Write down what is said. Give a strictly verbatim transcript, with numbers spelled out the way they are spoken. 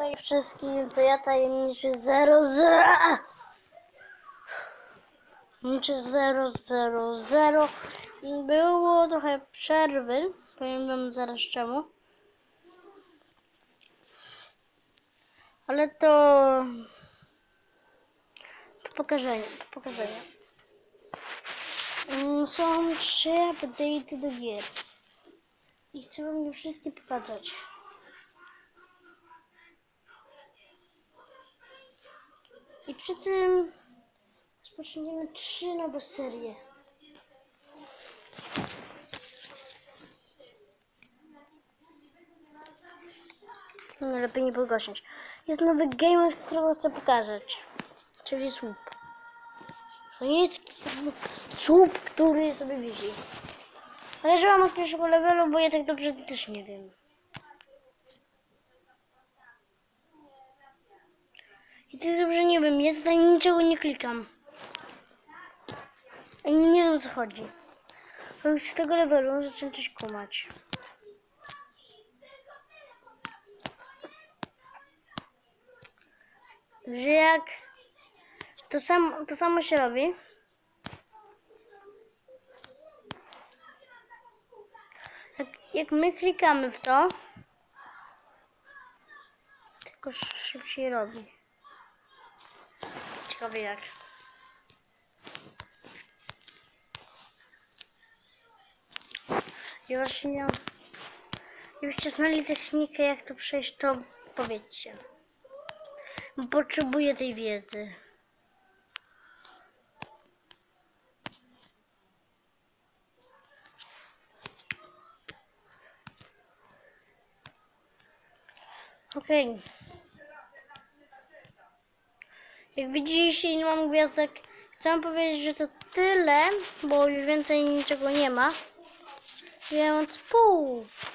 Hej wszystkim, to ja tajemniczy zero zero zero zero zero. Było trochę przerwy, powiem wam zaraz czemu. Ale to do pokażenia, do pokażenia. Są trzy update'y do gier i chcę wam je wszystkie pokazać. I przy tym rozpoczniemy trzy nowe serie. No, lepiej nie podgłośniać. Jest nowy game, którego chcę pokazać. Czyli słup. To nie jest słup, który sobie wisi. Ale że mam od pierwszego levelu, bo ja tak dobrze też nie wiem. I tak dobrze nie wiem, ja tutaj niczego nie klikam. I nie wiem o co chodzi. A już z tego levelu zacząłem coś kumać. Że jak to samo, to samo się robi. Jak, jak my klikamy w to, tylko szybciej robi. Ciekawe jak. I właśnie jakbyście znali technikę, jak to przejść, to powiedzcie. Bo potrzebuję tej wiedzy. Okej. Okay. Jak widzieliście, nie mam gwiazdek. Chcę powiedzieć, że to tyle, bo już więcej niczego nie ma. Więc pół.